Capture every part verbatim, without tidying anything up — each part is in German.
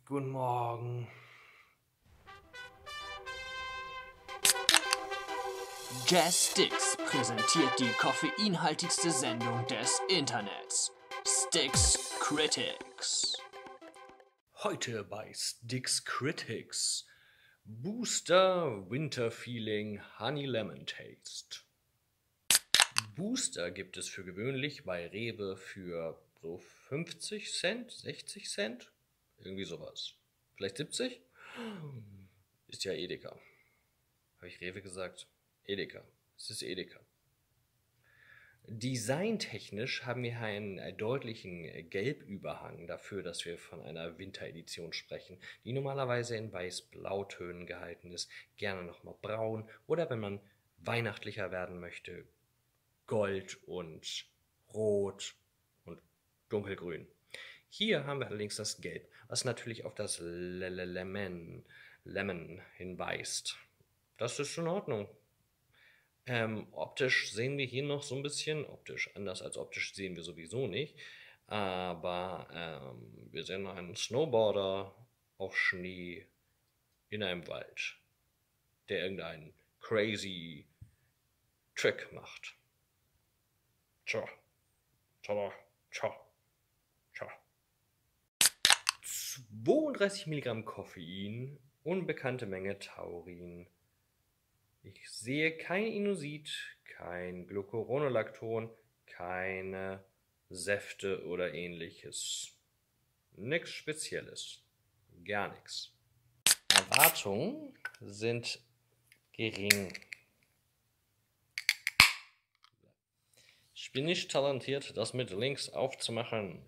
Guten Morgen. Jazz Sticks präsentiert die koffeinhaltigste Sendung des Internets. Sticks Critics. Heute bei Sticks Critics Booster Winter Feeling Honey Lemon Taste. Booster gibt es für gewöhnlich bei Rewe für so fünfzig Cent, sechzig Cent, irgendwie sowas. Vielleicht siebzig? Ist ja Edeka. Habe ich Rewe gesagt? Edeka. Es ist Edeka. Designtechnisch haben wir einen deutlichen Gelbüberhang dafür, dass wir von einer Winteredition sprechen, die normalerweise in weiß-blautönen gehalten ist, gerne nochmal braun oder wenn man weihnachtlicher werden möchte, Gold und Rot und dunkelgrün. Hier haben wir allerdings das Gelb, was natürlich auf das Lemon, Lemon hinweist. Das ist in Ordnung. Ähm, optisch sehen wir hier noch so ein bisschen, optisch anders als optisch sehen wir sowieso nicht, aber ähm, wir sehen einen Snowboarder auf Schnee in einem Wald, der irgendeinen crazy Trick macht. Tja, tja, tja, tja. zweiunddreißig Milligramm Koffein, unbekannte Menge Taurin. Ich sehe kein Inusit, kein Glucuronolacton, keine Säfte oder ähnliches. Nichts Spezielles. Gar nichts. Erwartungen sind gering. Ich bin nicht talentiert, das mit links aufzumachen.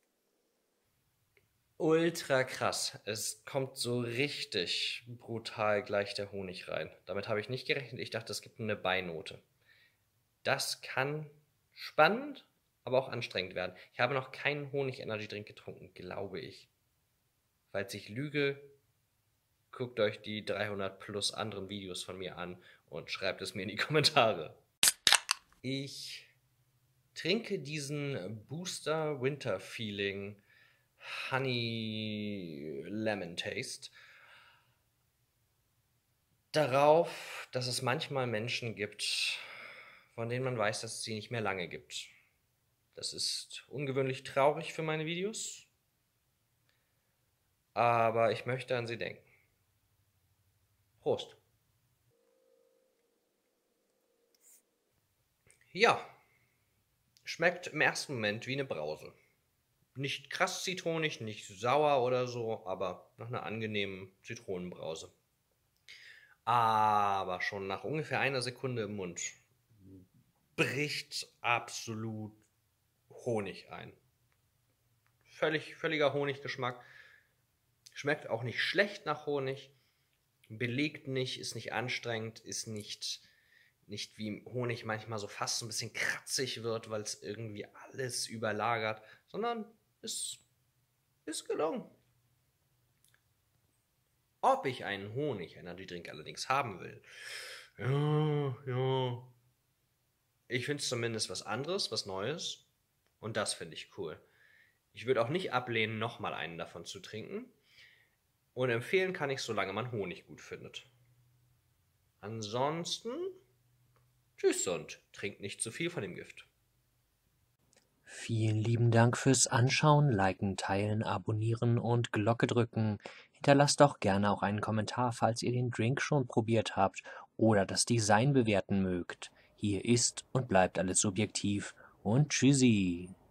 Ultra krass. Es kommt so richtig brutal gleich der Honig rein. Damit habe ich nicht gerechnet. Ich dachte, es gibt eine Beinote. Das kann spannend, aber auch anstrengend werden. Ich habe noch keinen Honig-Energy-Drink getrunken, glaube ich. Falls ich lüge, guckt euch die dreihundert plus anderen Videos von mir an und schreibt es mir in die Kommentare. Ich trinke diesen Booster Winter Feeling Honey Lemon Taste darauf, dass es manchmal Menschen gibt, von denen man weiß, dass es sie nicht mehr lange gibt. Das ist ungewöhnlich traurig für meine Videos, aber ich möchte an sie denken. Prost. Ja, schmeckt im ersten Moment wie eine Brause. Nicht krass zitronig, nicht sauer oder so, aber nach einer angenehmen Zitronenbrause. Aber schon nach ungefähr einer Sekunde im Mund bricht absolut Honig ein. Völlig, völliger Honiggeschmack. Schmeckt auch nicht schlecht nach Honig. Belegt nicht, ist nicht anstrengend, ist nicht, nicht wie Honig manchmal so fast so ein bisschen kratzig wird, weil es irgendwie alles überlagert, sondern ist, ist gelungen. Ob ich einen Honig-Energy-Drink allerdings haben will, ja, ja. Ich finde es zumindest was anderes, was Neues. Und das finde ich cool. Ich würde auch nicht ablehnen, nochmal einen davon zu trinken. Und empfehlen kann ich, solange man Honig gut findet. Ansonsten, tschüss und trinkt nicht zu viel von dem Gift. Vielen lieben Dank fürs Anschauen, Liken, Teilen, Abonnieren und Glocke drücken. Hinterlasst doch gerne auch einen Kommentar, falls ihr den Drink schon probiert habt oder das Design bewerten mögt. Hier ist und bleibt alles subjektiv und tschüssi.